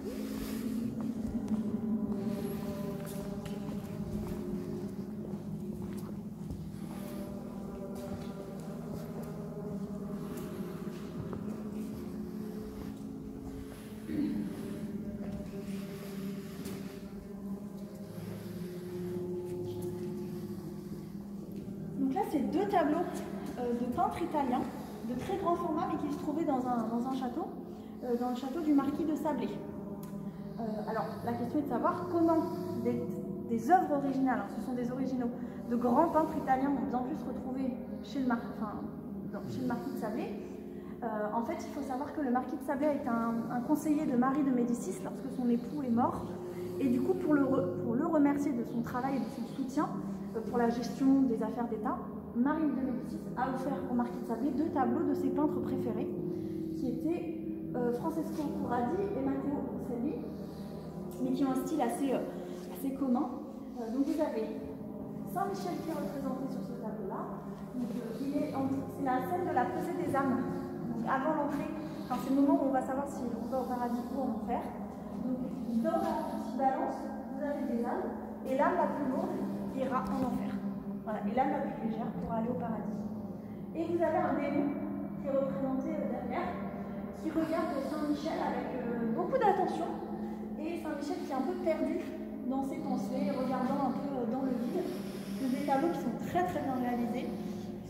Donc là, c'est deux tableaux euh, de peintres italiens de très grand format, mais qui se trouvaient dans un, dans un château, euh, dans le château du marquis de Sablé. Euh, alors, la question est de savoir comment des, des œuvres originales, hein, ce sont des originaux, de grands peintres italiens ont bien pu se retrouver chez le, mar enfin, dans, chez le marquis de Sablé. Euh, en fait, il faut savoir que le marquis de Sablé est un, un conseiller de Marie de Médicis lorsque son époux est mort. Et du coup, pour le, re, pour le remercier de son travail et de son soutien euh, pour la gestion des affaires d'État, Marie de Médicis a offert au marquis de Sablé deux tableaux de ses peintres préférés, qui étaient euh, Francesco Corradi et Matteo Orselli, mais qui ont un style assez, euh, assez commun. Euh, donc vous avez Saint-Michel qui est représenté sur ce tableau-là. Euh, c'est la scène de la pesée des âmes. Donc avant l'entrée, enfin, c'est le moment où on va savoir si on va au paradis ou en enfer. Donc dans la petite balance, vous avez des âmes, et l'âme la plus lourde ira en enfer. Voilà. Et l'âme la plus légère pourra aller au paradis. Et vous avez un démon qui est représenté derrière, qui regarde Saint-Michel avec euh, beaucoup d'attention, et Saint-Michel qui est un peu perdu dans ses pensées, regardant un peu euh, dans le vide. C'est des tableaux qui sont très très bien réalisés, qui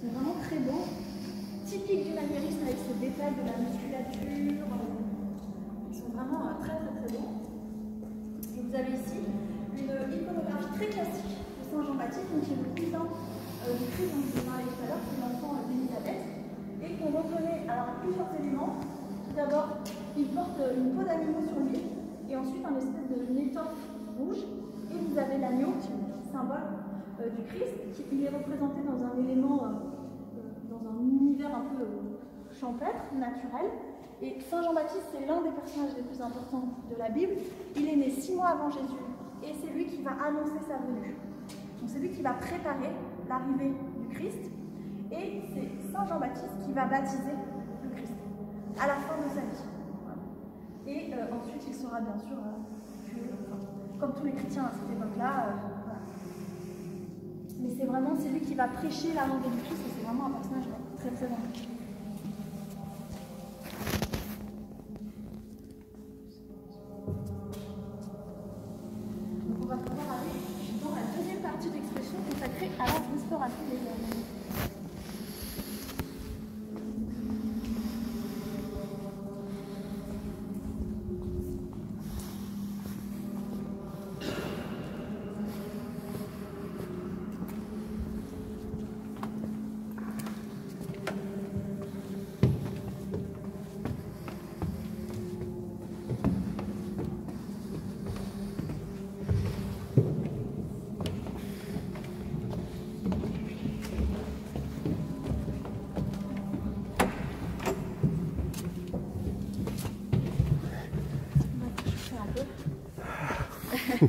sont vraiment très beaux, typiques du maniérisme avec ce détail de la musculature. Ils sont vraiment très très très beaux. Et vous avez ici une iconographie très classique de Saint Jean-Baptiste, donc qui est le cousin euh, du Christ dont je vous parlais tout à l'heure, qui est l'enfant d'Élisabeth, et qu'on reconnaît alors à plusieurs éléments. Tout d'abord, il porte une peau d'agneau sur lui, et ensuite un espèce de étoffe rouge, et vous avez l'agneau, symbole euh, du Christ, qui il est représenté dans un élément, euh, dans un univers un peu euh, champêtre, naturel. Et Saint Jean-Baptiste, c'est l'un des personnages les plus importants de la Bible. Il est né six mois avant Jésus, et c'est lui qui va annoncer sa venue. Donc c'est lui qui va préparer l'arrivée du Christ, et c'est Saint Jean-Baptiste qui va baptiser le Christ à la fin de sa vie. Voilà. Et euh, ensuite, il sera bien sûr, euh, tué, enfin, comme tous les chrétiens à cette époque-là. Euh, voilà. Mais c'est vraiment, c'est lui qui va prêcher l'arrivée du Christ, et c'est vraiment un personnage très très important. Donc on va pouvoir aller dans la deuxième partie d'expression consacrée à la restauration des œuvres. Ça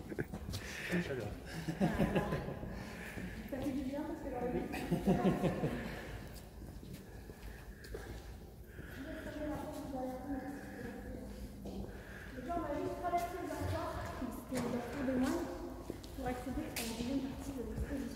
fait du bien parce que dans le lit. Donc là, on va juste traverser le dortoir, c'était le dortoir des moines, pour accéder à la deuxième partie de l'exposition.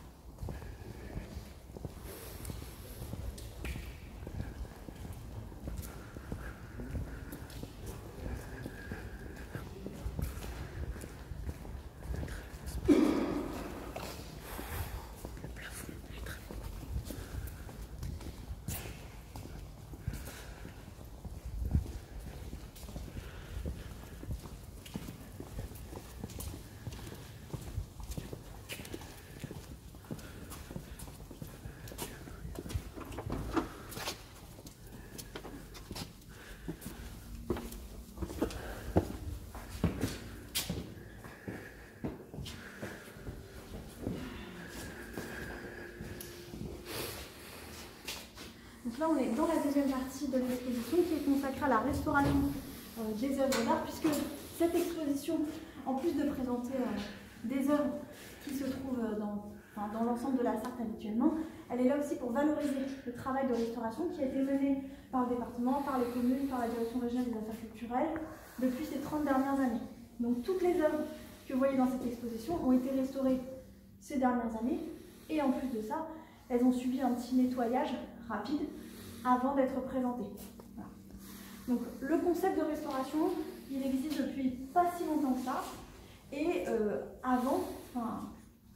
Donc là, on est dans la deuxième partie de l'exposition qui est consacrée à la restauration euh, des œuvres d'art, puisque cette exposition, en plus de présenter euh, des œuvres qui se trouvent dans, enfin, dans l'ensemble de la Sarthe habituellement, elle est là aussi pour valoriser le travail de restauration qui a été mené par le département, par les communes, par la direction régionale des affaires culturelles depuis ces trente dernières années. Donc toutes les œuvres que vous voyez dans cette exposition ont été restaurées ces dernières années, et en plus de ça, elles ont subi un petit nettoyage rapide avant d'être présentées. Voilà. Donc le concept de restauration, il existe depuis pas si longtemps que ça, et euh, avant, enfin,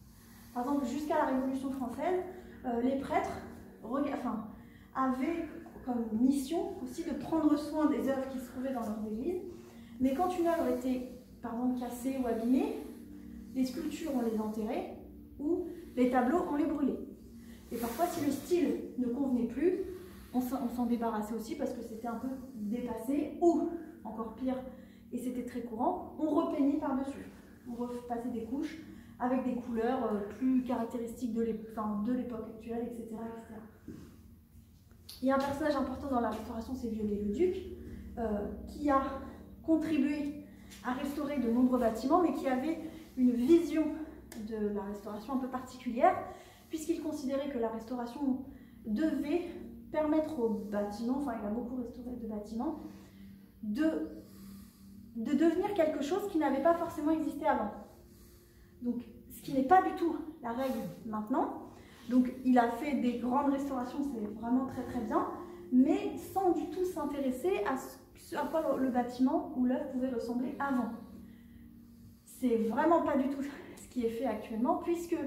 par exemple jusqu'à la Révolution française, euh, les prêtres enfin, avaient comme mission aussi de prendre soin des œuvres qui se trouvaient dans leurs églises, mais quand une œuvre était par exemple cassée ou abîmée, les sculptures on les enterrait ou les tableaux on les brûlait. Et parfois, si le style ne convenait plus, on s'en débarrassait aussi parce que c'était un peu dépassé, ou, encore pire, et c'était très courant, on repeignit par-dessus. On repassait des couches avec des couleurs plus caractéristiques de l'époque actuelle, et cetera, et cetera. Il y a un personnage important dans la restauration, c'est Viollet-le-Duc, euh, qui a contribué à restaurer de nombreux bâtiments, mais qui avait une vision de la restauration un peu particulière, puisqu'il considérait que la restauration devait permettre aux bâtiments, enfin il a beaucoup restauré de bâtiments, de, de devenir quelque chose qui n'avait pas forcément existé avant. Donc, ce qui n'est pas du tout la règle maintenant. Donc, il a fait des grandes restaurations, c'est vraiment très très bien, mais sans du tout s'intéresser à ce à quoi le bâtiment ou l'œuvre pouvait ressembler avant. C'est vraiment pas du tout ce qui est fait actuellement, puisque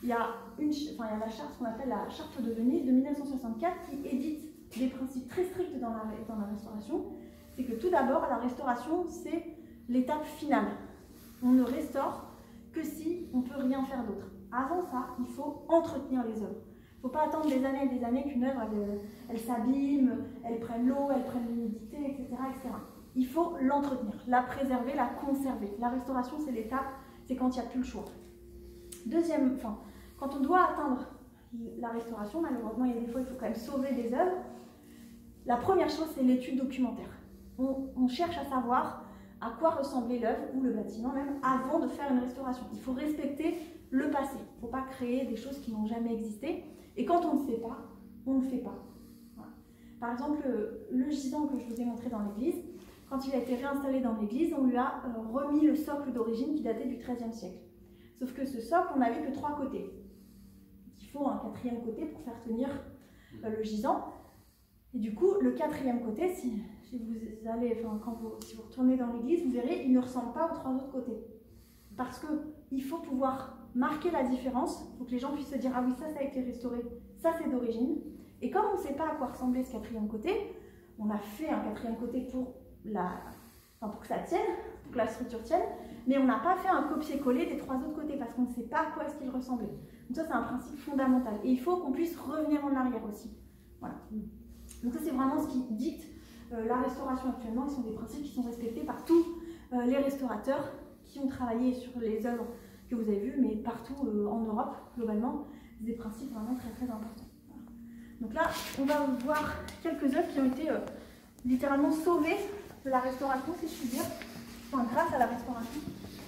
il y a, une, enfin, il y a la charte, ce qu'on appelle la charte de Venise de mille neuf cent soixante-quatre qui édite des principes très stricts dans la, dans la restauration. C'est que tout d'abord, la restauration, c'est l'étape finale. On ne restaure que si on ne peut rien faire d'autre. Avant ça, il faut entretenir les œuvres. Il ne faut pas attendre des années et des années qu'une œuvre, elle, elle s'abîme, elle prenne l'eau, elle prenne l'humidité, et cetera, et cetera. Il faut l'entretenir, la préserver, la conserver. La restauration, c'est l'étape, c'est quand il n'y a plus le choix. Deuxième, enfin, quand on doit atteindre la restauration, malheureusement, il y a des fois, il faut quand même sauver des œuvres. La première chose, c'est l'étude documentaire. On, on cherche à savoir à quoi ressemblait l'œuvre ou le bâtiment même avant de faire une restauration. Il faut respecter le passé. Il ne faut pas créer des choses qui n'ont jamais existé. Et quand on ne sait pas, on ne fait pas. Voilà. Par exemple, le gisant que je vous ai montré dans l'église, quand il a été réinstallé dans l'église, on lui a euh, remis le socle d'origine qui datait du treizième siècle. Sauf que ce socle, on n'avait que trois côtés. Il faut un quatrième côté pour faire tenir euh, le gisant. Et du coup, le quatrième côté, si, si vous allez, enfin, quand vous, si vous retournez dans l'église, vous verrez, il ne ressemble pas aux trois autres côtés. Parce qu'il faut pouvoir marquer la différence, pour que les gens puissent se dire « Ah oui, ça, ça a été restauré, ça, c'est d'origine ». Et comme on ne sait pas à quoi ressemblait ce quatrième côté, on a fait un quatrième côté pour, la, enfin, pour que ça tienne, pour que la structure tienne, mais on n'a pas fait un copier-coller des trois autres côtés, parce qu'on ne sait pas à quoi est-ce qu'il ressemblait. Donc ça, c'est un principe fondamental. Et il faut qu'on puisse revenir en arrière aussi. Voilà. Donc ça, c'est vraiment ce qui dicte euh, la restauration actuellement. Ce sont des principes qui sont respectés par tous euh, les restaurateurs qui ont travaillé sur les œuvres que vous avez vues, mais partout euh, en Europe, globalement, des principes vraiment très très importants. Voilà. Donc là, on va voir quelques œuvres qui ont été euh, littéralement sauvées de la restauration, si je puis dire, enfin grâce à la restauration.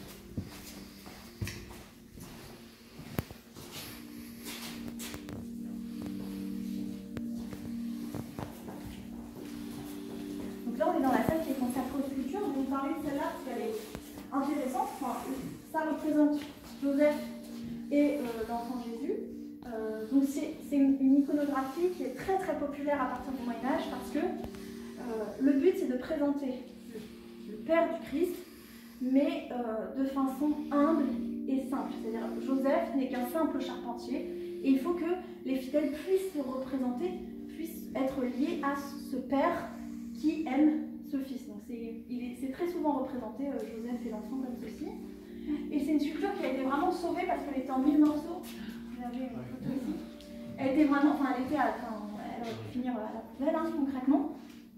Donc là, on est dans la salle qui est consacrée aux sculptures. Je vais vous parler de celle-là parce qu'elle est intéressante. Enfin, ça représente Joseph et euh, l'enfant Jésus. Euh, donc c'est une, une iconographie qui est très très populaire à partir du Moyen-Âge parce que euh, le but c'est de présenter le, le Père du Christ, mais euh, de façon humble et simple. C'est-à-dire Joseph n'est qu'un simple charpentier et il faut que les fidèles puissent le représenter, puissent être liés à ce Père qui aime ce Fils. Donc c'est très souvent représenté, euh, Joseph et l'enfant comme ceci. Et c'est une sculpture qui a été vraiment sauvée parce qu'elle était en mille morceaux. Vous avez une photo ici. Elle était vraiment, enfin elle était, à, enfin, elle aurait pu finir à la poubelle hein, concrètement.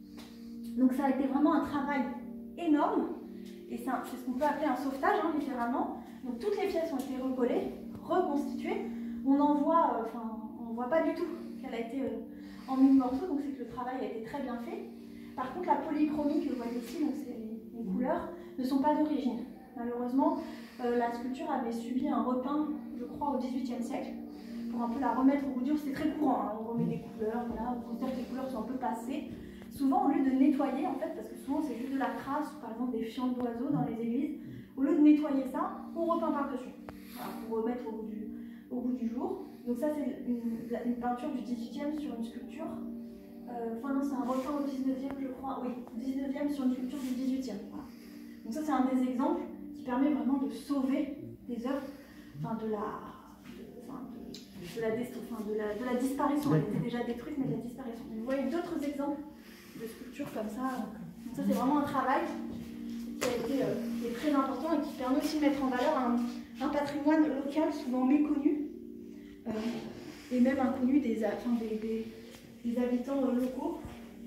Donc ça a été vraiment un travail énorme. Et c'est ce qu'on peut appeler un sauvetage, hein, littéralement. Donc toutes les pièces ont été recollées, reconstituées. On en voit, euh, enfin, on voit pas du tout qu'elle a été euh, en mille morceaux, donc c'est que le travail a été très bien fait. Par contre, la polychromie que vous voyez ici, donc c'est les, les couleurs, ne sont pas d'origine. Malheureusement, euh, la sculpture avait subi un repeint, je crois, au dix-huitième siècle, pour un peu la remettre au goût dur. C'est très courant, hein, on remet des couleurs, voilà, on considère que les couleurs sont un peu passées. Souvent, au lieu de nettoyer, en fait, parce que souvent c'est juste de la crasse, ou par exemple des fientes d'oiseaux dans les églises, au lieu de nettoyer ça, on repeint par-dessus, voilà, pour remettre au goût du, au goût du jour. Donc ça, c'est une, une peinture du dix-huitième sur une sculpture. Euh, enfin non, c'est un repeint au dix-neuvième, je crois, oui, dix-neuvième sur une sculpture du dix-huitième. Voilà. Donc ça, c'est un des exemples qui permet vraiment de sauver des œuvres, enfin de la, de, enfin de, de, la, enfin de, la, de la disparition. Elle était déjà détruite, mais de la disparition. Vous voyez d'autres exemples de sculptures comme ça. Donc ça, c'est vraiment un travail qui a été euh, qui est très important et qui permet aussi de mettre en valeur un, un patrimoine local souvent méconnu euh, et même inconnu des, enfin, des, des, des habitants euh, locaux.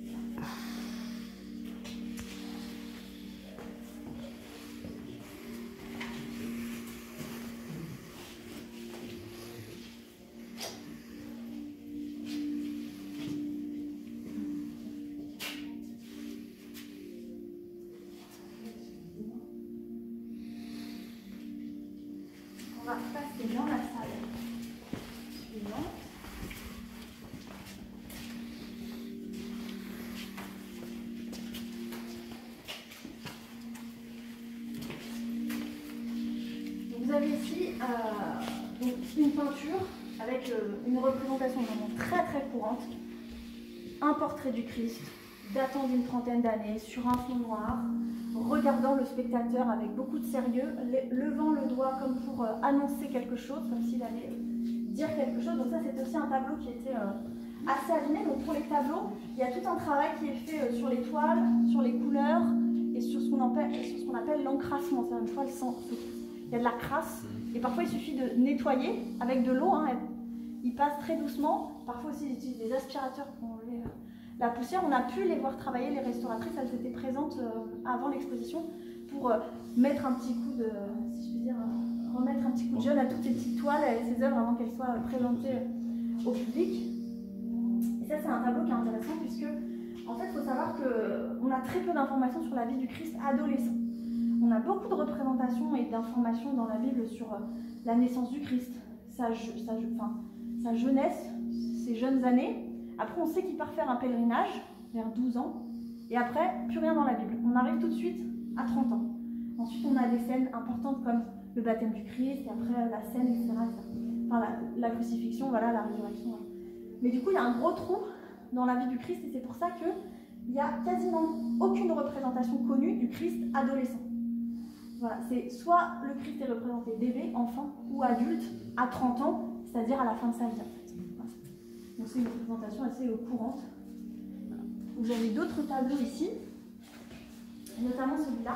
On va passer dans la salle suivante. Vous avez ici euh, donc une peinture avec euh, une représentation vraiment très très courante, un portrait du Christ datant d'une trentaine d'années sur un fond noir, regardant le spectateur avec beaucoup de sérieux, levant le doigt comme pour euh, annoncer quelque chose, comme s'il allait dire quelque chose. Donc ça, c'est aussi un tableau qui était euh, assez abîmé. Donc pour les tableaux, il y a tout un travail qui est fait euh, sur les toiles, sur les couleurs et sur ce qu'on appelle, qu'on appelle l'encrassement. C'est une toile sans... Il y a de la crasse et parfois il suffit de nettoyer avec de l'eau. Hein, il passe très doucement. Parfois aussi, ils utilisent des aspirateurs pour enlever euh, la poussière. On a pu les voir travailler, les restauratrices. Elles étaient présentes euh, avant l'exposition pour euh, mettre un petit coup de, si je puis dire, euh, remettre un petit coup de gel à toutes ces petites toiles et ces œuvres avant qu'elles soient présentées au public. Et ça, c'est un tableau qui est intéressant puisque, en fait, il faut savoir qu'on a très peu d'informations sur la vie du Christ adolescent. On a beaucoup de représentations et d'informations dans la Bible sur euh, la naissance du Christ, sa, sa, enfin, sa jeunesse, ses jeunes années. Après, on sait qu'il part faire un pèlerinage vers douze ans. Et après, plus rien dans la Bible. On arrive tout de suite à trente ans. Ensuite, on a des scènes importantes comme le baptême du Christ, et après la scène, et cetera et cetera. Enfin, la, la crucifixion, voilà, la résurrection. Voilà. Mais du coup, il y a un gros trou dans la vie du Christ, et c'est pour ça qu'il n'y a quasiment aucune représentation connue du Christ adolescent. Voilà, c'est soit le Christ est représenté bébé, enfant ou adulte à trente ans, c'est-à-dire à la fin de sa vie. En fait. Voilà. Donc c'est une représentation assez courante. Voilà. Vous avez d'autres tableaux ici, notamment celui-là.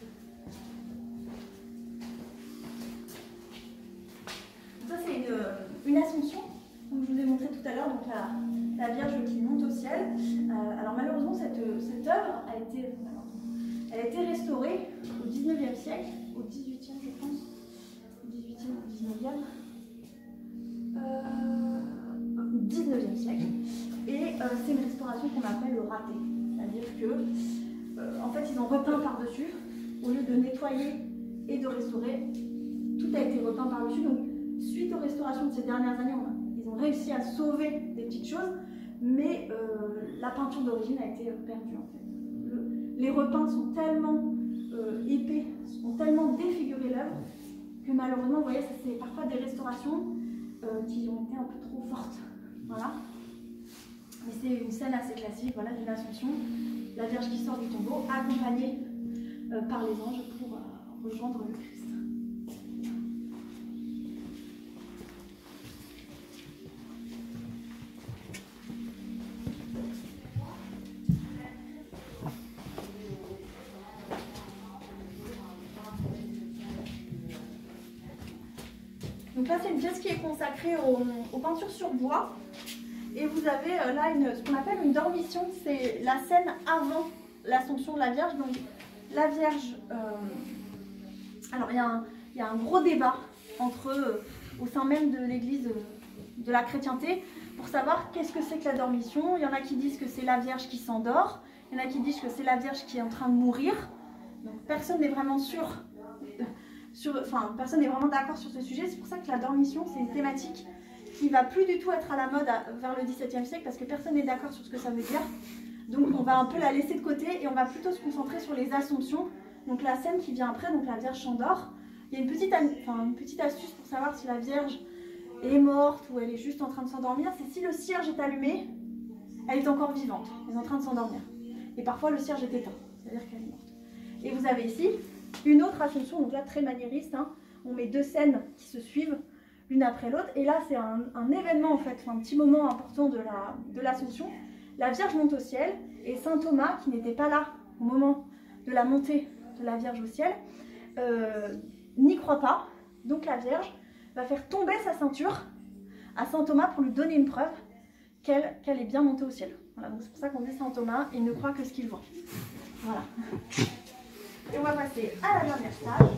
Ça c'est une, une ascension, comme je vous ai montré tout à l'heure, donc la, la Vierge qui monte au ciel. Euh, alors malheureusement cette, cette œuvre a été... Elle a été restaurée au dix-neuvième siècle, au dix-huitième je pense, au dix-huitième ou au dix-neuvième, euh, dix-neuvième siècle, et euh, c'est une restauration qu'on appelle le raté, c'est-à-dire que, euh, en fait, ils ont repeint par-dessus, au lieu de nettoyer et de restaurer, tout a été repeint par-dessus, donc suite aux restaurations de ces dernières années, on, ils ont réussi à sauver des petites choses, mais euh, la peinture d'origine a été perdue en fait. Les repeints sont tellement euh, épais, ont tellement défiguré l'œuvre que malheureusement, vous voyez, c'est parfois des restaurations euh, qui ont été un peu trop fortes. Voilà. Mais c'est une scène assez classique, voilà, d'une ascension. La Vierge qui sort du tombeau, accompagnée euh, par les anges pour euh, rejoindre le Christ. Donc là, c'est une pièce qui est consacrée aux, aux peintures sur bois. Et vous avez euh, là une, ce qu'on appelle une dormition. C'est la scène avant l'Assomption de la Vierge. Donc la Vierge... Euh, alors il y, y a un gros débat entre, euh, au sein même de l'Église euh, de la chrétienté pour savoir qu'est-ce que c'est que la dormition. Il y en a qui disent que c'est la Vierge qui s'endort. Il y en a qui disent que c'est la Vierge qui est en train de mourir. Donc personne n'est vraiment sûr... Sur, enfin, personne n'est vraiment d'accord sur ce sujet. C'est pour ça que la dormition, c'est une thématique qui ne va plus du tout être à la mode à, vers le dix-septième siècle parce que personne n'est d'accord sur ce que ça veut dire. Donc on va un peu la laisser de côté et on va plutôt se concentrer sur les Assomptions. Donc la scène qui vient après, donc la Vierge s'endort. Il y a une petite, enfin, une petite astuce pour savoir si la Vierge est morte ou elle est juste en train de s'endormir. C'est si le cierge est allumé, elle est encore vivante, elle est en train de s'endormir. Et parfois le cierge est éteint, c'est-à-dire qu'elle est morte. Et vous avez ici une autre Assomption, donc là très maniériste, hein. On met deux scènes qui se suivent l'une après l'autre, et là c'est un, un événement en fait, un petit moment important de la de l'Assomption. La Vierge monte au ciel, et saint Thomas, qui n'était pas là au moment de la montée de la Vierge au ciel, euh, n'y croit pas, donc la Vierge va faire tomber sa ceinture à saint Thomas pour lui donner une preuve qu'elle qu'elle est bien montée au ciel. Voilà, donc c'est pour ça qu'on dit saint Thomas, il ne croit que ce qu'il voit. Voilà. Et on va passer à la dernière salle.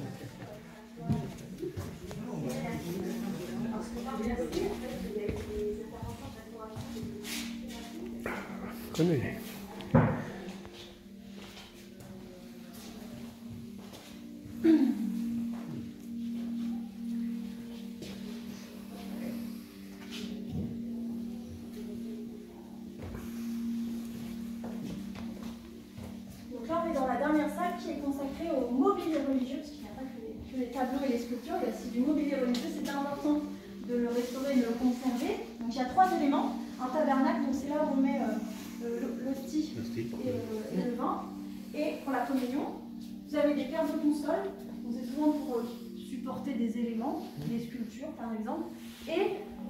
Je connais. Qui est consacré au mobilier religieux, parce qu'il n'y a pas que les, que les tableaux et les sculptures, il y a aussi du mobilier religieux. C'est important de le restaurer et de le conserver. Donc il y a trois éléments. Un tabernacle, donc c'est là où on met euh, l'hostie et, euh, et le vin. Et pour la communion, vous avez des paires de consoles, donc c'est souvent pour euh, supporter des éléments, des sculptures par exemple. Et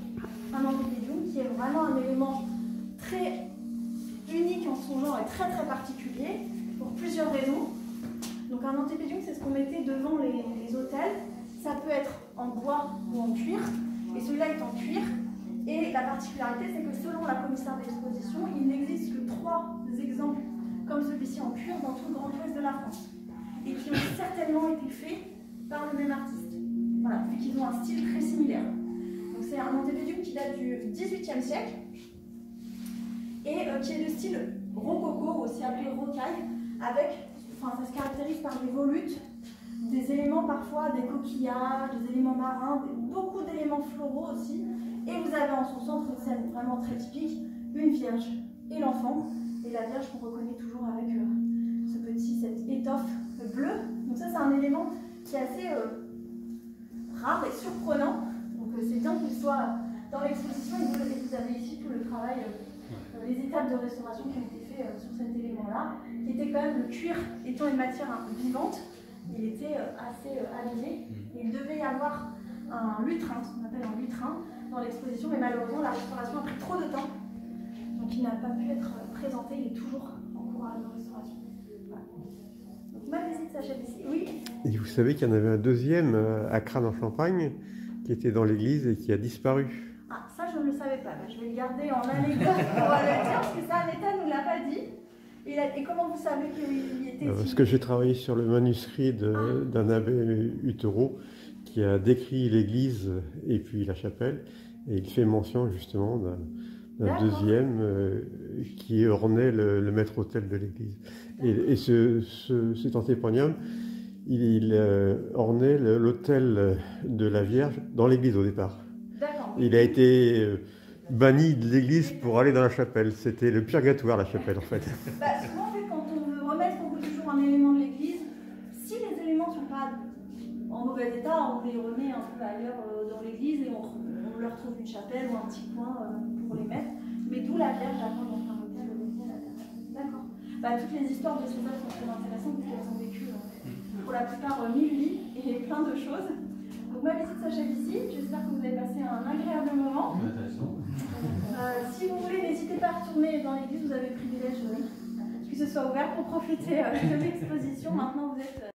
élément très unique en son genre et très très particulier pour plusieurs raisons. Donc un antépédion, c'est ce qu'on mettait devant les, les autels. Ça peut être en bois ou en cuir, et celui-là est en cuir. Et la particularité, c'est que selon la commissaire d'exposition, il n'existe que trois exemples comme celui-ci en cuir dans tout le grand ouest de la France, et qui ont certainement été faits par le même artiste. Voilà, vu qu'ils ont un style très similaire. Donc c'est un antépédium qui date du dix-huitième siècle et euh, qui est de style rococo, aussi appelé rocaille, avec, enfin ça se caractérise par des volutes, des éléments parfois, des coquillages, des éléments marins, des, beaucoup d'éléments floraux aussi. Et vous avez en son centre une scène vraiment très typique, une vierge et l'enfant. Et la vierge qu'on reconnaît toujours avec euh, ce petit, cette étoffe bleue. Donc ça c'est un élément qui est assez euh, rare et surprenant. Donc euh, c'est bien qu'il soit dans l'exposition et vous, vous avez ici tout le travail, euh, les étapes de restauration qui ont été faites euh, sur cet élément-là, qui était quand même le cuir étant une matière hein, vivante, il était euh, assez euh, abîmé. Et il devait y avoir un lutrin, ce qu'on appelle un lutrin, dans l'exposition, mais malheureusement la restauration a pris trop de temps, donc il n'a pas pu être présenté, il est toujours en cours de restauration. Voilà. Donc ma visite s'achève ici. Oui. Et vous savez qu'il y en avait un deuxième à Crâne en Champagne, qui était dans l'église et qui a disparu. Ah, ça je ne le savais pas, je vais le garder en anecdote pour le dire, parce que ça, Aneta ne nous l'a pas dit. Et, la... et comment vous savez qu'il y était ici? Parce que j'ai travaillé sur le manuscrit d'un ah. abbé Uttero, qui a décrit l'église et puis la chapelle, et il fait mention justement d'un deuxième euh, qui ornait le, le maître-autel de l'église. Et, et ce, ce, cet antéponium, il, il euh, ornait l'autel de la Vierge dans l'église au départ. Il a été euh, banni de l'église pour aller dans la chapelle. C'était le purgatoire, la chapelle, en fait. Bah, souvent, en fait, quand on veut remettre on veut toujours un élément de l'église, si les éléments ne sont pas en mauvais état, on les remet un peu ailleurs euh, dans l'église et on, on leur trouve une chapelle ou un petit coin euh, pour les mettre. Mais d'où la Vierge avant dans un hôtel. D'accord. Bah, toutes les histoires de ces œuvres sont très intéressantes parce qu'elles ont vécu euh, pour la plupart euh, mille vies et plein de choses. Donc ma visite s'achève ici. J'espère que vous avez passé un agréable moment. Euh, si vous voulez, n'hésitez pas à retourner dans l'église. Vous avez le privilège euh, que ce soit ouvert pour profiter euh, de l'exposition. Maintenant, vous êtes